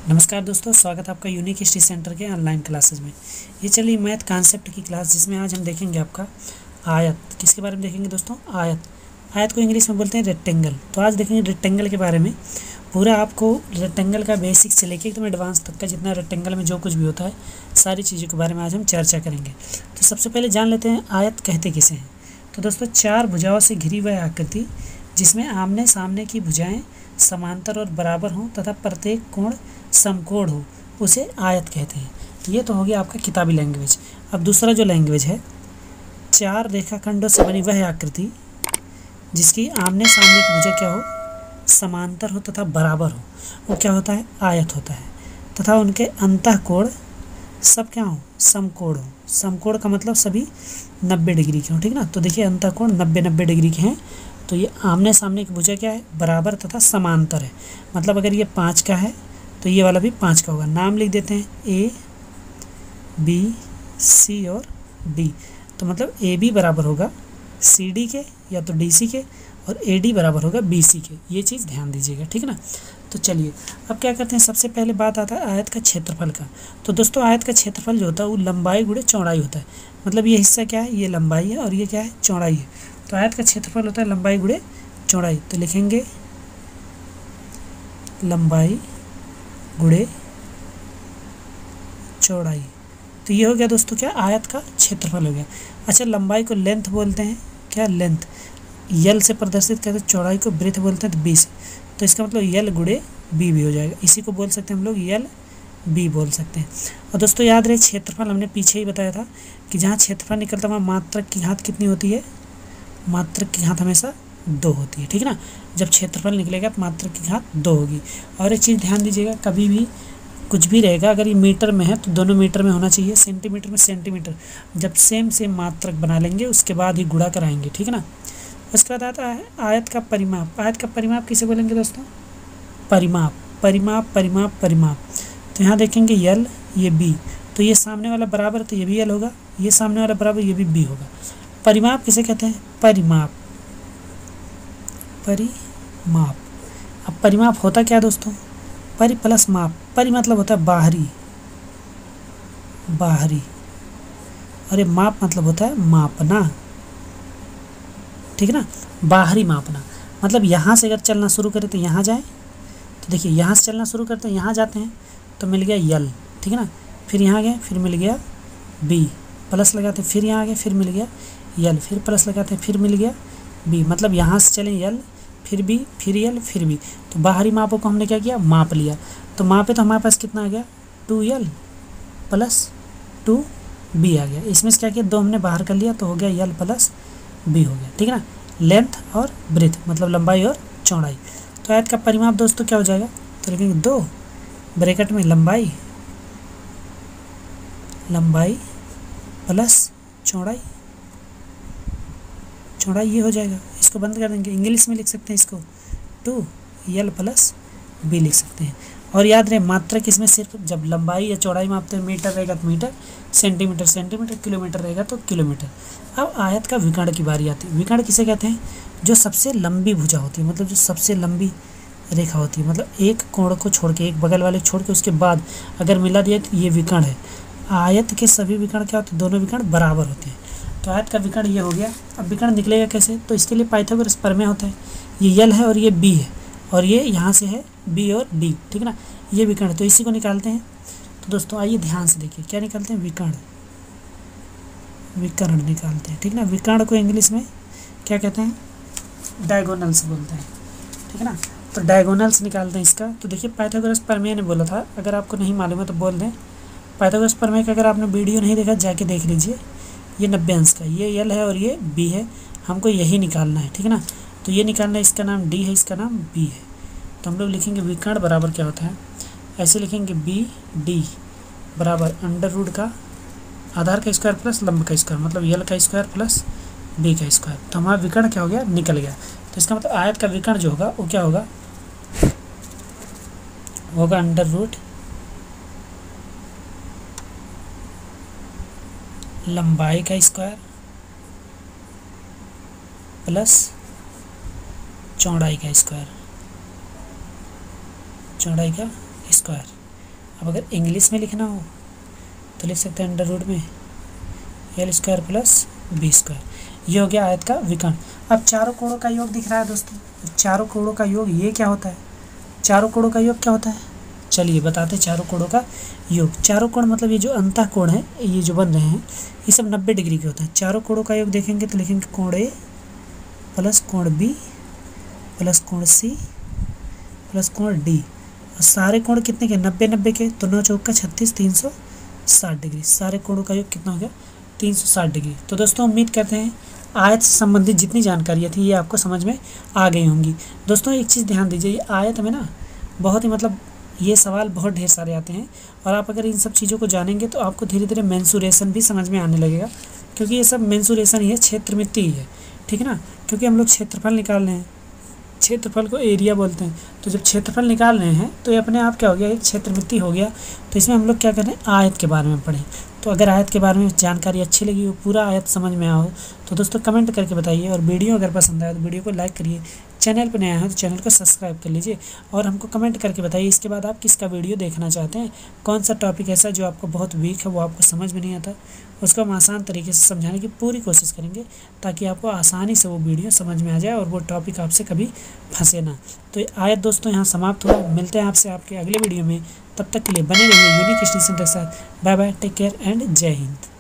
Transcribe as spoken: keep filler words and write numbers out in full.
नमस्कार दोस्तों, स्वागत है आपका यूनिक हिस्ट्री सेंटर के ऑनलाइन क्लासेस में। ये चलिए मैथ कॉन्सेप्ट की क्लास, जिसमें आज हम देखेंगे आपका आयत। किसके बारे में देखेंगे दोस्तों? आयत। आयत को इंग्लिश में बोलते हैं रेक्टेंगल। तो आज देखेंगे रेक्टेंगल के बारे में। पूरा आपको रेक्टेंगल का बेसिक से लेके एकदम एडवांस तक का जितना रेक्टेंगल में जो कुछ भी होता है, सारी चीज़ों के बारे में आज हम चर्चा करेंगे। तो सबसे पहले जान लेते हैं आयत कहते किसे हैं। तो दोस्तों, चार भुजाओं से घिरी हुई आकृति जिसमें आमने सामने की भुजाएं समांतर और बराबर हों तथा प्रत्येक कोण समकोण हो, उसे आयत कहते हैं। ये तो हो गया आपका किताबी लैंग्वेज। अब दूसरा जो लैंग्वेज है, चार रेखाखंडों से बनी वह आकृति जिसकी आमने सामने की भुजा क्या हो, समांतर हो तथा बराबर हो, वो क्या होता है? आयत होता है। तथा उनके अंतःकोण सब क्या हो? समकोण हो। समकोण का मतलब सभी नब्बे डिग्री के हो, ठीक ना। तो देखिए, अंतःकोण नब्बे नब्बे डिग्री के हैं। तो ये आमने सामने की भुजा क्या है? बराबर तथा समांतर है। मतलब अगर ये पाँच का है तो ये वाला भी पाँच का होगा। नाम लिख देते हैं ए, बी, सी और डी। तो मतलब ए बी बराबर होगा सी डी के या तो डी सी के, और ए डी बराबर होगा बी सी के। ये चीज़ ध्यान दीजिएगा, ठीक ना। तो चलिए अब क्या करते हैं, सबसे पहले बात आता है आयत का क्षेत्रफल का। तो दोस्तों, आयत का क्षेत्रफल जो होता है वो लंबाई गुणे चौड़ाई होता है। मतलब ये हिस्सा क्या है? ये लंबाई है और ये क्या है? चौड़ाई है। तो आयत का क्षेत्रफल होता है लंबाई गुणे चौड़ाई। तो लिखेंगे लंबाई गुणे चौड़ाई। तो ये हो गया दोस्तों क्या? आयत का क्षेत्रफल हो गया। अच्छा, लंबाई को लेंथ बोलते हैं। क्या? लेंथ। यल से प्रदर्शित करते हैं। चौड़ाई को ब्रेथ बोलते हैं, तो बी से। तो इसका मतलब यल गुणे बी भी हो जाएगा। इसी को बोल सकते हैं हम लोग यल बी बोल सकते हैं। और दोस्तों याद रहे, क्षेत्रफल हमने पीछे ही बताया था कि जहाँ क्षेत्रफल निकलता है वहाँ मात्रक की घात कितनी होती है? मात्रक की घात हमेशा दो होती है, ठीक ना। जब क्षेत्रफल निकलेगा तो मात्रक की घात दो होगी। और एक चीज़ ध्यान दीजिएगा, कभी भी कुछ भी रहेगा, अगर ये मीटर में है तो दोनों मीटर में होना चाहिए, सेंटीमीटर में सेंटीमीटर। जब सेम सेम मात्रक बना लेंगे उसके बाद ही गुणा कराएंगे, ठीक ना। उसके बाद आता है आयत का परिमाप। आयत का परिमाप किसे बोलेंगे दोस्तों? परिमाप। परिमाप परिमाप परिमाप। तो यहाँ देखेंगे यल, ये बी। तो ये सामने वाला बराबर तो ये भी यल होगा, ये सामने वाला बराबर ये भी बी होगा। परिमाप किसे कहते हैं? परिमाप। परिमाप। अब परिमाप होता क्या दोस्तों? परि प्लस माप। परि मतलब होता है बाहरी, बाहरी। और ये माप मतलब होता है मापना, ठीक है ना। बाहरी मापना मतलब यहाँ से अगर चलना शुरू करें तो यहाँ जाए। तो देखिए, यहाँ से चलना शुरू करते हैं, यहाँ जाते हैं तो मिल गया यल, ठीक है ना। फिर यहाँ गए, फिर मिल गया बी, प्लस लगाते हैं, फिर यहाँ आ गए, फिर मिल गया यल, फिर प्लस लगाते हैं, फिर मिल गया बी। मतलब यहाँ से चलें यल, फिर बी, फिर यल, फिर बी। तो बाहरी मापों को हमने क्या किया? माप लिया। तो मापे तो हमारे पास कितना आ गया? Two L plus two B आ गया। इसमें से क्या किया? दो हमने बाहर कर लिया तो हो गया यल प्लस बी हो गया, ठीक है ना। लेंथ और ब्रेथ मतलब लंबाई और चौड़ाई। तो आयत का परिमाप दोस्तों क्या हो जाएगा? तो लिखेंगे दो ब्रैकेट में लंबाई, लंबाई प्लस चौड़ाई। चौड़ाई ये हो जाएगा। इसको बंद कर देंगे। इंग्लिश में लिख सकते हैं इसको टू यल प्लस बी लिख सकते हैं। और याद रहे, मात्रक इसमें सिर्फ जब लंबाई या चौड़ाई मापते हैं, मीटर रहेगा तो मीटर, सेंटीमीटर सेंटीमीटर, किलोमीटर रहेगा तो किलोमीटर। अब आयत का विकर्ण की बारी आती है। विकर्ण किसे कहते हैं? जो सबसे लंबी भुजा होती है, मतलब जो सबसे लंबी रेखा होती है। मतलब एक कोण को छोड़ के, एक बगल वाले को छोड़ के उसके बाद अगर मिला दिया तो ये विकर्ण है। आयत के सभी विकर्ण क्या होते हैं? दोनों विकर्ण बराबर होते हैं। तो आयत का विकर्ण ये हो गया। अब विकर्ण निकलेगा कैसे? तो इसके लिए पाइथागोरस प्रमेय होता है। ये यल है और ये बी है, और ये यहाँ से है बी और डी, ठीक है ना। ये विकर्ण, तो इसी को निकालते हैं। तो दोस्तों आइए ध्यान से देखिए, क्या निकालते हैं? विकर्ण। विकर्ण निकालते हैं, ठीक ना। विकर्ण को इंग्लिश में क्या कहते हैं? डायगोनल्स बोलते हैं, ठीक है ना। तो डायगोनल्स निकालते हैं इसका। तो देखिए, पाइथागोरस प्रमेय ने बोला था, अगर आपको नहीं मालूम है तो बोल दें। पाइथागोरस प्रमेय का अगर आपने वीडियो नहीं देखा, जाके देख लीजिए। ये नब्बे अंश का, ये यल है और ये बी है, हमको यही निकालना है, ठीक है ना। तो ये निकालना है, इसका नाम डी है, इसका नाम बी है। तो हम लोग लिखेंगे विकर्ण बराबर क्या होता है? ऐसे लिखेंगे बी डी बराबर अंडर रूट का आधार का स्क्वायर प्लस लंब का स्क्वायर, मतलब यल का स्क्वायर प्लस बी का स्क्वायर। तो हमारा विकर्ण क्या हो गया? निकल गया। तो इसका मतलब आयत का विकर्ण जो होगा वो क्या होगा? होगा अंडर रूट लंबाई का स्क्वायर प्लस चौड़ाई का स्क्वायर, चौड़ाई का स्क्वायर। अब अगर इंग्लिश में लिखना हो तो लिख सकते हैं अंडर रूट में L square plus B square. ये हो गया आयत का विकर्ण। अब चारों कोणों का योग दिख रहा है दोस्तों, चारों कोणों का योग ये क्या होता है, चारों कोणों का योग क्या होता है, चलिए बताते हैं चारों कोणों का योग। चारों कोण मतलब ये जो अंतः कोण है, ये जो बन रहे हैं ये सब नब्बे डिग्री के होते हैं। चारों कोणों का योग देखेंगे तो लिखेंगे कोण ए प्लस कोण बी प्लस कोण सी प्लस कोण डी। और सारे कोण कितने के, नब्बे नब्बे के, तो नौ चौका छत्तीस, तीन सौ साठ डिग्री। सारे कोणों का योग कितना हो गया, तीन सौ साठ डिग्री। तो दोस्तों उम्मीद करते हैं आयत से संबंधित जितनी जानकारियाँ थी ये आपको समझ में आ गई होंगी। दोस्तों एक चीज़ ध्यान दीजिए, ये आयत में ना बहुत ही मतलब ये सवाल बहुत ढेर सारे आते हैं, और आप अगर इन सब चीज़ों को जानेंगे तो आपको धीरे धीरे मेंसुरेशन भी समझ में आने लगेगा, क्योंकि ये सब मेंसुरेशन ही है, क्षेत्रमिति ही है, ठीक है ना। क्योंकि हम लोग क्षेत्रफल निकाल रहे हैं, क्षेत्रफल को एरिया बोलते हैं, तो जब क्षेत्रफल निकाल रहे हैं तो ये अपने आप क्या हो गया, एक क्षेत्रमिति हो गया। तो इसमें हम लोग क्या कर रहे हैं, आयत के बारे में पढ़ें। तो अगर आयत के बारे में जानकारी अच्छी लगी हो, पूरा आयत समझ में आओ, तो दोस्तों कमेंट करके बताइए, और वीडियो अगर पसंद आए तो वीडियो को लाइक करिए, चैनल पर नया है तो चैनल को सब्सक्राइब कर लीजिए, और हमको कमेंट करके बताइए इसके बाद आप किसका वीडियो देखना चाहते हैं, कौन सा टॉपिक ऐसा जो आपको बहुत वीक है, वो आपको समझ में नहीं आता, उसको हम आसान तरीके से समझाने की पूरी कोशिश करेंगे, ताकि आपको आसानी से वो वीडियो समझ में आ जाए और वो टॉपिक आपसे कभी फंसे ना। तो आयत दोस्तों यहाँ समाप्त हुआ, मिलते हैं आपसे आपके अगले वीडियो में, तब तक के लिए बने रहिए यूनिक स्टेशन के साथ। Bye bye, take care and जय हिंद।